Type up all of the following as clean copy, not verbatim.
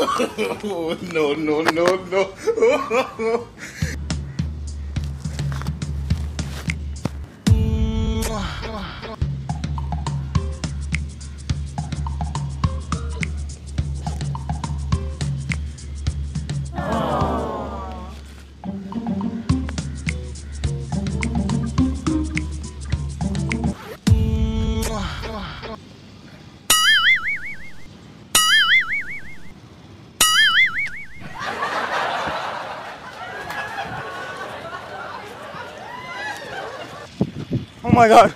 No, no, no, no. Oh my God!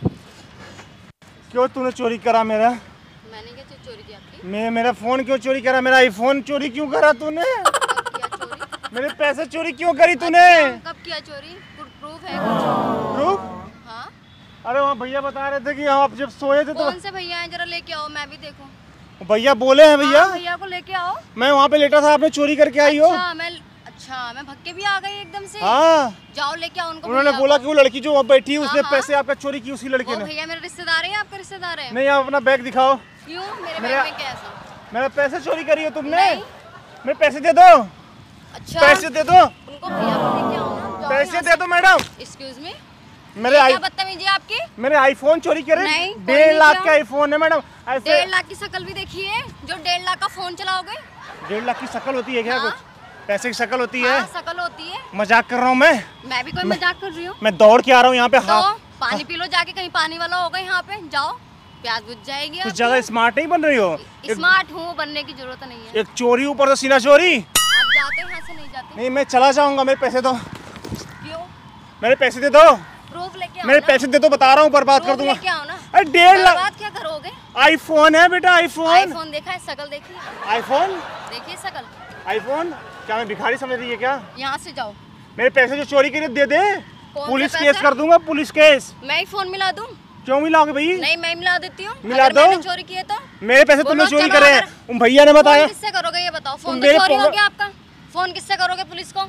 क्यों तूने चोरी करा मेरा? मैंने क्या चोरी की आपकी? मेरा फोन क्यों चोरी करा? मेरा आईफोन चोरी क्यों करा तूने? कब किया चोरी? मेरे पैसे चोरी क्यों करी तूने? कब किया चोरी? प्रूफ है कुछ? प्रूफ? हाँ? अरे वहाँ भैया बता रहे थे कि आप जब सोए थे तो कौन से भैया हैं, जरा लेके आओ मैं भी देखूं। भैया बोले हैं भैया। हाँ, भैया को लेके आओ। मैं वहाँ पे लेटा था, आपने चोरी करके आई हो। अच्छा मैं भग के भी आ गई एकदम से। हाँ जाओ लेके आओ उनको। उन्होंने बोला कि वो लड़की जो वहाँ बैठी है उसने हाँ। पैसे आपका चोरी की, उसी लड़के ने। भैया मेरे रिश्तेदार हैं, आपके रिश्तेदार हैं? नहीं, आप अपना बैग दिखाओ। क्यों मेरे बैग में क्या ऐसा? मेरा पैसे चोरी करी हो तुमने? नहीं। मेरे पैसे दे दो। अच्छा पैसे दे दो। उनको भैया को लेके आओ ना। पैसे दे दो मैडम। एक्सक्यूज मी, मेरे क्या बदतमीजी आपकी? मेरे आईफोन चोरी करे। नहीं, 1.5 लाख का आईफोन है मैडम। ऐसे 1.5 लाख की शक्ल भी देखी है जो 1.5 लाख का फोन चलाओगे? 1.5 लाख की शक्ल होती है क्या? हाँ? कुछ पैसे की शक्ल होती है? हाँ, शक्ल होती है। मजाक कर रहा हूँ मैं भी कोई मजाक कर रही हूँ? मैं दौड़ के आ रहा हूँ यहाँ पे। तो हाँ पानी पी लो जाके, कहीं पानी वाला होगा यहाँ पे, जाओ प्यास बुझ जाएगी। कुछ ज्यादा स्मार्ट नहीं बन रही हो। स्मार्ट हूँ, बनने की जरूरत नहीं है। एक चोरी ऊपर से सीना चोरी। आप जाते हो यहाँ से? नहीं जाते? नहीं, मैं चला जाऊंगा। मेरे पैसे दो। क्यों? मेरे पैसे दे दो। प्रूफ लेके आओ मेरे ना। पैसे दे दो, बता रहा हूँ, बर्बाद कर दूंगा। लेके आओ ना। अरे 1.5 लाख। बर्बाद क्या करोगे? आईफोन है बेटा, आईफोन। आईफोन देखा है? शक्ल देखी? आईफोन? देखिए शक्ल। आईफोन? क्या मैं भिखारी समझ रही है क्या? यहाँ से जाओ। मेरे पैसे जो चोरी करे दे दे। कौन पुलिस से केस पैसे? कर दूंगा, पुलिस केस। मैं ही फोन मिला दूँ? क्यों मिलाओगे भाई? नहीं मैं मिला देती हूँ। मिला अगर दो। मैंने चोरी किए तो मेरे पैसे तुमने बोलो, चोरी चलो करे हैं। अगर- उन भैया ने बताया। फोन किससे करोगे ये बताओ? फोन तो मेरे चोरी फोन- हो गया आपका। फोन किससे करोगे? पुलिस को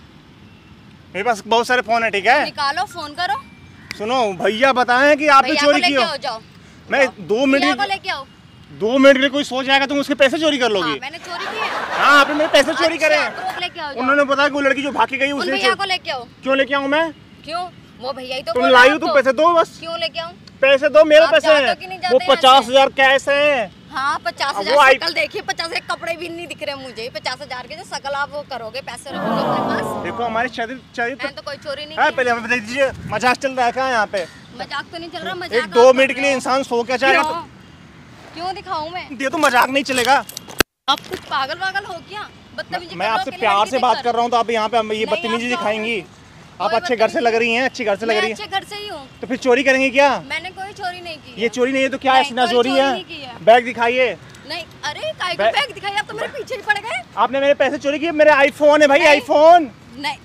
मेरे पास बहुत सारे फोन है, ठीक है? निकालो, फोन करो। सुनो, भैया बताए कि आपने भैया को चोरी की लेके हो। आओ, जाओ। मैं 2 भैया मिनट को लेके आओ। 2 मिनट के लिए कोई सो जाएगा तुम उसके पैसे चोरी कर हाँ, लोगी। मैंने चोरी की है। हाँ, आपने मेरे पैसे चोरी करे हैं। प्रूफ लेके आओ, जाओ। उन्होंने बताया कि वो लड़की जो भाग के गई उन उसने भैया को लेके आओ। क्यों लेके आऊँ मैं? क्यों? वो भैया ही तो तुम बोल रहे लाई हैं हो तो आपको। पैसे दो बस। क्यों लेके आऊं? पैसे दो, मेरे आप पैसे जाते हैं। हो कि नहीं जाते वो यहाँ से? 50,000 कैश है। हाँ 50,000 वो शकल देखिए, 50 के कपड़े भी नहीं दिख रहे मुझे। 50,000 के जो शकल आप वो करोगे, पैसे रखोगे अपने पास। देखो हमारी चरित्र मैंने तो कोई चोरी नहीं है। की। पहले हमें बता दीजिए, मजाक चल रहा है क्या यहाँ पे? मजाक तो नहीं चल रहा। मजाक 1-2 आप मिनट कर के लिए रहे हो। इंसान सो क्या चाहेगा? क्यों दिखाऊं मैं? ये तो मजाक नहीं चलेगा। आप कुछ पागल वागल हो क्या? बदतमीजी मैं कर रहे हो आपसे अकेले प्यार लड़की से बात देखकर। कर रहा हूँ तो आप यहाँ पे ये नहीं, बदतमीजी आप दिखाएंगी। आप कोई अच्छे घर से लग रही हैं, अच्छी घर से लग मैं रही अच्छे हैं, घर से ही हूँ। तो फिर चोरी करेंगी क्या? मैंने कोई चोरी नहीं की है। ये चोरी नहीं है तो क्या है? नहीं, सीना कोई चोरी चोरी है। नहीं की है। बैग दिखाइए। नहीं, अरे काय को बैग दिखाई? आप तो मेरे पीछे ही पड़ गए। आपने मेरे पैसे चोरी किए। मेरे आईफोन है भाई, नहीं। आईफोन। नहीं।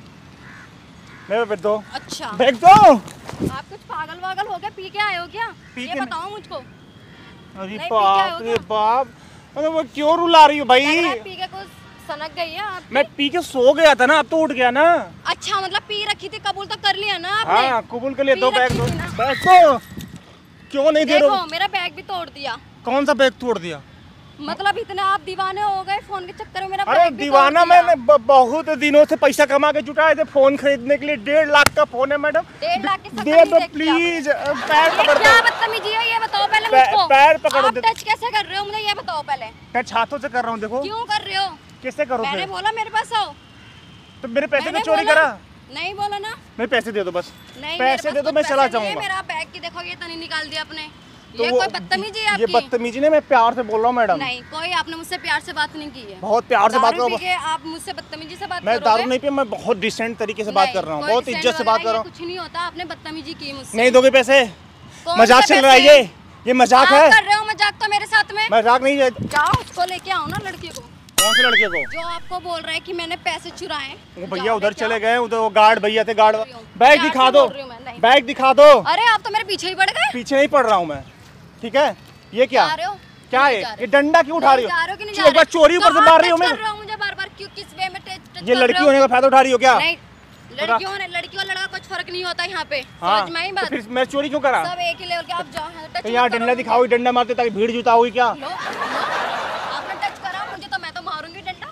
मेरे बैग दो। अच्छा बैग दो। आप कुछ पागल वागल हो गए? पी के आए हो क्या? पी ये के बताओ मुझको। अरे नहीं, पी के बाप आए हो रे क्या? बाप, अरे वो क्यों रुला रही हो भाई? लग रहा है पी के कुछ सनक गई है आप। मैं पी के सो गया था ना, अब तो उठ गया ना। अच्छा मतलब पी रखी थी, कबूल तो कर लिया ना आपने? हाँ, कबूल कर लिया। पी दो बैग रखी दो। थी ना। बैग दो। क्यों नहीं दे रहे देखो हो? मेरा बैग भी तोड़ दिया। कौन सा बैग तोड़ दिया? मतलब इतने आप दीवाने हो गए फोन के चक्कर में, मेरा अरे बैग भी दीवाना, तोड़ दिया। मैंने बहुत दिनों से पैसा कमा के जुटाए थे फोन खरीदने के लिए। 1.5 लाख का फोन है मैडम। 1.5 लाख की शक्ल दे नहीं दो देखी प्लीज। पैर ये पकड़ क्या दो। बदतमीजी है ये बताओ पहले पैर- मुझको। पैर पकड़ो आप दे- टच कैसे कर रहे हो मुझे ये बताओ पहले। मैं छातों से कर रहा हूँ, देखो। क्यों कर रहे हो? किससे करो मैंने फिर? बोला मेरे पास आओ। तो मेरे पैसे मैंने तो चोरी बोला? करा। नहीं बोला ना। मेरे पैसे दे दो बस। नहीं पैसे मेरे दे पास दो, कुछ मैं चला पैसे नहीं है। जाऊंगा। मेरा बैग की देखो ये तनी निकाल दिया आपने। तो ये वो- कोई बदतमीजी है ये आपकी? बदतमीजी नहीं, मैं प्यार से बोल रहा हूँ मैडम। नहीं कोई आपने मुझसे प्यार से बात नहीं की है। बहुत प्यार से बात दारू करो। पी के आप मुझसे बदतमीजी से बात मैं करोगे? दारू नहीं पिया, मैं बहुत डिसेंट तरीके से बात नहीं, कर रहा हूँ, कोई बहुत डिसेंट इज्जत से बात वगैरह कर रहा ये हूँ। कुछ नहीं होता। आपने बदतमीजी की मुझसे। नहीं दोगे पैसे? कौन मजाक से चल रहा है पैसे? ये मजाक आप है। कर रहे हो मजाक तो मेरे साथ में। मजाक नहीं है। जाओ उसको लेके आओ ना, लड़की को। कौन से लड़के को? जो आपको बोल रहा है कि मैंने पैसे चुराए। वो भैया उधर चले गए, उधर वो गार्ड भैया थे, गार्ड। बैग प्यार दिखा से दो, बोल रही हूँ मैं, नहीं। बैग दिखा दो। अरे आप तो मेरे पीछे ही पड़ गए। पीछे नहीं पड़ रहा हूँ मैं, ठीक है? ये क्या जा रहे हो? क्या नहीं है? जा रहे। ये डंडा क्यों उठा रही नहीं जा रहे हो कि नहीं हो? जा एक बार रहे? चोरी ऊपर तो से मार रही हो आप मैं। टच कर रहे हो मुझे बार-बार, क्यों किस वे में टच ये कर लड़की रहे हो? होने का फायदा उठा रही हो क्या? नहीं लड़की और लड़का कुछ फर्क नहीं होता यहाँ पे। हाँ, समझ में आई तो बात? फिर मैं चोरी क्यों करा? सब एक ही लेवल के। आप जाओ टच तो यहाँ मत करो डंडा मुझे। दिखाओ, डंडा मारते ताकि भीड़ जुटा हुई क्या? लो, आपने टच करा मुझे तो मैं तो मारूंगी डंडा।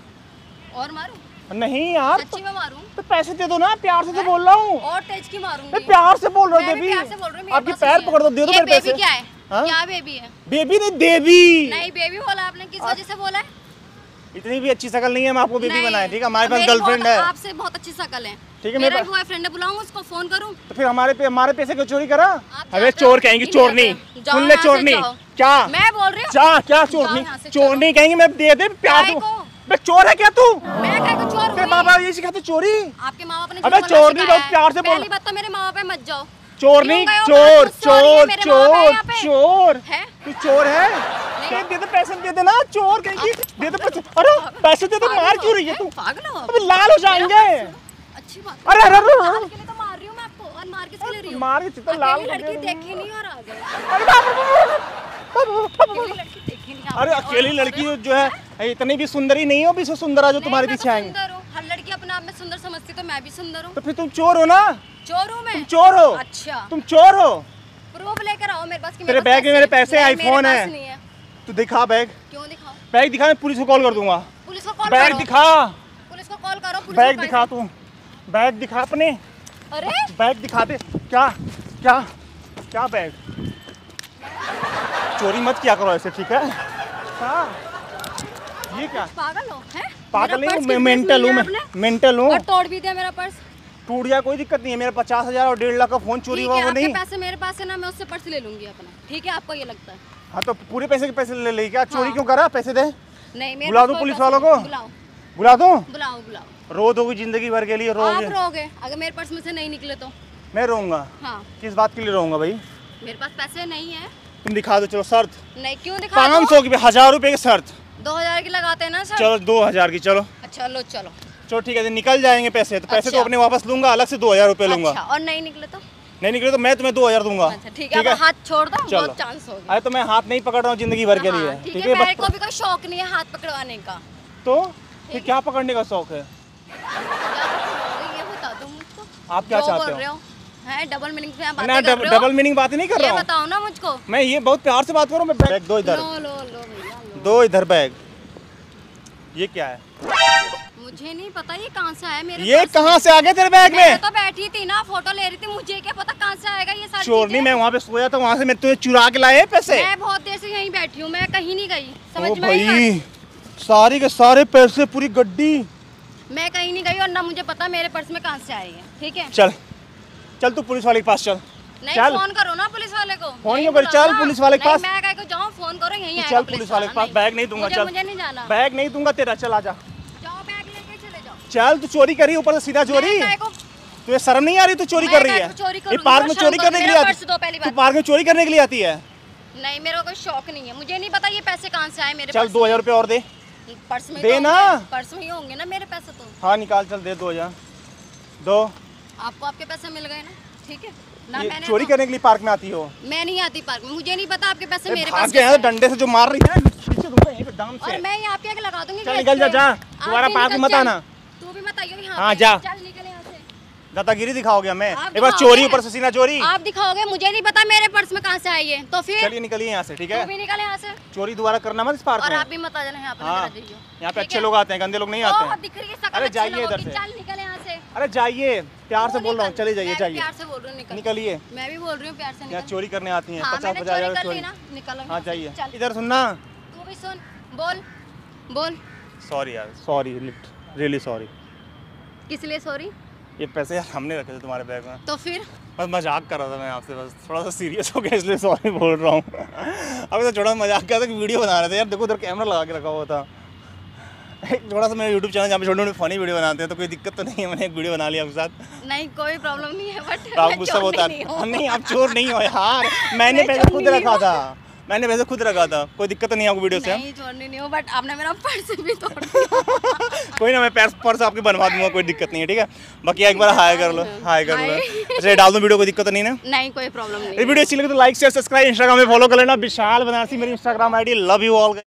और मारूं? नहीं यार सच्ची में मारूं? तो पैसे दे दो ना, प्यार से तो बोल रहा हूँ। और तेज की मारूंगी? मैं प्यार से बोल रहा हूँ मैं भी बेबी। प्यार से बोल रही हूँ, मेरे आपके पास पैर नहीं है। पकड़ दो, दे दो ये मेरे पैसे। बेबी क्या है? हाँ? क्या बेबी है? बेबी नहीं देवी। नहीं बेबी बोला आपने, किस वजह से बोला है? इतनी भी अच्छी शक्ल नहीं है, मैं आपको बेबी नहीं। बनाए, ठीक है? हमारे पास मेरी गर्लफ्रेंड बहुत- है, आपसे बहुत अच्छी शक्ल है। ठीक है? मेरा मेरे बॉयफ्रेंड है, बुलाऊं उसको, फोन करूं? तो फिर हमारे पैसे क्यों चोरी करा? अबे जाते चोर हो? कहेंगी, नहीं चोरनी जाते हो। जाओ सुन ले, यहाँ से चोरनी जाओ। क्या? मैं बोल रही हूँ। क्या क्या जाओ चोरनी? यहाँ से, चोरनी कहेंगी, मैं दे दे प्यार काय दूं। को? बे चोर है क्या तू? मैं काय को चोर तेरे हुई? बाबा ये सिखाते चोरी? आपके माँ बाप ने अबे झूठ बोलना चोर नहीं, सिखाया बहुत प्यार से है। बोल। पहली बात तो मेरे माँ बाप पे मत जाओ। चोर नहीं, क्यों गए हो? चोर मुझसे और ये चोर मेरे माँ बाप है चोर यहाँ पे। चोर है? तू चोर है? क्या दे दे पैसे, दे दे ना, चोर कहेंगी, दे दे पैसे। अरे पैसे दे दे, मार क्यों रही है तू? पागल हो? अबे लाल हो जाएंगे। अच्छी बात। अरे अरे अरे लाल के लिए तो मार रही हूँ मैं आपको, और मार किसके लिए रही हूँ? मार के चित्ता लाल अकेली कर लड़की दे। देखी नहीं और आ गए। अरे बाप रे। अकेली लड़की देखी नहीं। अरे अकेली लड़की जो है इतनी भी सुंदरी नहीं हो, भी सो सुंदरा जो तुम्हारे पीछे आएंगे। सुंदर हूँ, हर लड़की अपने आप में सुंदर समझती, तो मैं भी सुंदर हूँ। तो फिर तुम चोर हो ना? चोर हूँ मैं? तुम चोर हो। अच्छा, तुम चोर हो। प्रूफ लेकर आओ मेरे पास कि तेरे मेरे पास बैग में मेरे पैसे, नहीं, आईफोन मेरे है। पास नहीं है। तू दिखा बैग, क्यों दिखाओ? बैग दिखा, मैं पुलिस को कॉल कर दूंगा। पुलिस को कॉल बैग करो। दिखा, पुलिस को कॉल करो। पुलिस बैग को दिखा तू, बैग दिखा अपने, अरे बैग दिखा दे। क्या क्या क्या बैग? चोरी मत किया करो ऐसे, ठीक है? हाँ ये क्या? पागल हो? हैं? पागल मेरा नहीं पर्स हूँ, किस मेंटल हूँ में मैं, लिया आपने? मेंटल हूँ। और तोड़ भी दिया मेरा पर्स। टूट गया कोई दिक्कत नहीं है, मेरा 50,000 और 1.5 लाख का फोन चोरी ठीक हुआ है, वो आपके नहीं। पैसे मेरे पास है ना, मैं उससे पर्स ले लूंगी अपना। ठीक है, आपको ये लगता है? हाँ तो पूरे पैसे के पैसे ले ले, क्या चोरी हाँ। क्यों करा? पैसे दे, नहीं मेरे बुला पास दूं कोई पुलिस पैसे वालों नहीं। को? बुलाओ बुला दूं? बुलाओ बुलाओ। रो दोगी जिंदगी भर के लिए, आप रोगे? रोगे अगर मेरे पर्स में से नहीं निकले तो? मैं रोऊंगा? हाँ, किस बात के लिए रोऊंगा भाई? मेरे पास पैसे नहीं है। तुम दिखा दो, चलो शर्त नहीं, क्यों दिखा दो? 500 की, 1000 रुपए की शर्त। 2000 की लगाते हैं ना सर? चलो 2000 की, चलो अच्छा लो चलो। चलो ठीक है, तो निकल जाएंगे पैसे, तो पैसे तो अच्छा। अपने वापस लूंगा, अलग से 2000 रुपए लूंगा। अच्छा, और नहीं निकले तो? नहीं निकले तो मैं तुम्हें 2000 दूंगा। अच्छा ठीक है, अब हाथ छोड़ दो, चलो। बहुत चांस हो गया। अरे तो मैं हाथ नहीं पकड़ रहा हूँ जिंदगी भर के लिए, हाँ, ठीक ठीक है, मेरे है? को भी कोई शौक नहीं है हाथ पकड़वाने का। तो फिर क्या पकड़ने का शौक है? क्या पकड़वाओगे ये बता दो मुझको। आप क्या जो चाहते बोल हो? रहे हो? हैं डबल मीनिंग में ना बातें कर रहे हो? डबल मीनिंग बातें नहीं कर ये रहा हूँ बताओ ना मुझको। मैं, ये बहुत प्यार से बात करो। मैं बैग दो इधर, लो लो लो भैया लो। दो इधर बैग। ये क्या है? मुझे नहीं पता ये कहाँ से आया मेरे ये पास कहाँ में। से आ गया तेरे बैग मैं में? तो बैठी थी ना, फोटो ले रही थी, मुझे क्या पता कहाँ से आएगा ये सारी चोरनी, चीजें। मैं वहाँ पे सोया था, वहाँ से मैं तुझे चुरा के लाए पैसे। मैं बहुत देर से यहीं बैठी हूँ, मैं कहीं नहीं गई। ओ समझ में आई बात? भाई, सारी के सारे पैसे, पूरी गड्डी। मैं कहीं नहीं गई और ना मुझे पता मेरे पर्स में कहाँ से आए हैं। ठीक है, चल चल तू पुलिस वाले के पास चल। नहीं चल। फोन करो ना पुलिस वाले को। फोन यहीं क्यों करी? बुलाओ चल ना। पुलिस वाले के पास। नहीं, मैं कहीं को जाऊँ, फोन करो यहीं तू आएगा चल पुलिस वाले के पास, बैग नहीं दूंगा। चल, मुझे नहीं जाना। बैग नहीं दूंगा तेरा, चल आजा। जाओ बैग लेके चले जाओ। चल, तू चोरी करी, ऊपर से सीधा चोरी। मैं को तुझे शर्म नहीं आ रही? तू चोरी मैं कर रही काय है? को चोरी ये करूंगी? पार्क में और चोरी शर्म करने के करो, लिए मेरा आती? पर्स दो पहली तू बात। पार्क में चोरी करने के लिए आती है? नहीं, मेरा कोई शौक नहीं है, मुझे नहीं पता ये पैसे कहाँ से आए मेरे चल पर्स 2000 रुपये और दे। में। पर्स में दे तो ना। होंगे, पर्स में ही होंगे ना मेरे पैसे तो। हाँ निकाल, चल दे 2000 दो। आपको आपके पैसे मिल गए ना, ठीक है ना? ये मैंने चोरी तो- करने के लिए पार्क में आती हो? मैं नहीं आती पार्क में, मुझे नहीं पता आपके पैसे मेरे भाग पास गया कैसे है, हैं। डंडे से जो मार रही है, खींच दूंगा यहीं पे दाम से। और मैं यहाँ पे आके लगा दूंगी। चल गैस निकल जा, पे। जा। आप दोबारा भी पार्क निकल मत चल। आना। तू भी मत आइयो यहाँ हाँ, पे। जा। चल निकल यहाँ से। दादागिरी दिखाओगे मैं? आप एक बार दिखाओगे। चोरी, ऊपर से सीना चोरी। आप दिखाओगे, मुझे नहीं पता मेरे पर्स में कहाँ से आई है, तो फिर चलिए निकलिए यहाँ से, ठीक तू है? भी निकल यहाँ से। चोरी दोबारा करना मत इस पार्क और में। आप भी मत आ जाना यहाँ पे। हाँ, मेरा जाइयो। यहाँ पे ठीक अच्छे है? लोग आते हैं, गंदे लोग नहीं आते ओह, हैं। दिख रही है शक्ल अरे अच्छी जाइए लोगों इधर की। से। चल निकल यहाँ से। अरे जाइए, प्यार से तू बोल रहा हूँ, निकल। चले जाइए, मैं भी जाइए। प्यार से बोल रही हूँ, निकल। निकलिए। मैं भी बोल रही हूँ प्यार से, यहाँ निकल। चोरी करने आती हैं, हाँ, 50-50 मैंने हजार चोरी कर चोरी। ली ना, निकलो हाँ यहाँ से। जाइए, चल। इधर सुनना। तू भी सुन, बोल बोल। सॉरी यार, सॉरी, रियली सॉरी। किस लिए सॉरी? ये पैसे यार हमने रखे थे तुम्हारे बैग में, तो फिर बस मजाक कर रहा था मैं आपसे, बस थोड़ा सा सीरियस हो गया इसलिए सॉरी बोल रहा हूँ। अभी तो थोड़ा मजाक किया था कि वीडियो बना रहे थे यार, देखो उधर कैमरा लगा के रखा हुआ था। थोड़ा सा मेरा यूट्यूब चैनल जहाँ पे छोटे छोटे फनी वीडियो बनाते हैं, तो कोई दिक्कत तो नहीं है, मैंने एक वीडियो बना लिया आपके साथ। नहीं, कोई प्रॉब्लम नहीं है, बट तो आप गुस्सा होता है? नहीं आप चोर नहीं हो यार, मैंने पैसे खुद रखा था, मैंने पैसे खुद रखा था, कोई दिक्कत नहीं है आपको वीडियो से? नहीं, छोड़नी नहीं हो, बट आपने मेरा पर्स भी तोड़ दिया। कोई ना, मैं पर्स आपके बनवा दूंगा, कोई दिक्कत नहीं है, ठीक है? बाकी एक बार हाय कर लो, हाय कर लो। अच्छा डाल दो वीडियो, कोई दिक्कत नहीं ना? नहीं, कोई प्रॉब्लम नहीं। ये वीडियो अच्छी लगे तो लाइक शेयर सब्सक्राइब, इंस्टाग्राम में फॉलो कर लेना। विशाल बनारसी मेरी Instagram ID. Love you all.